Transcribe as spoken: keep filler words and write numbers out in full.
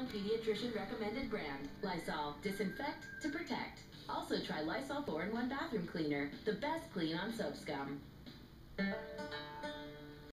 pediatrician recommended brand. Lysol. Disinfect to protect. Also try Lysol four in one bathroom cleaner. The best clean on soap scum.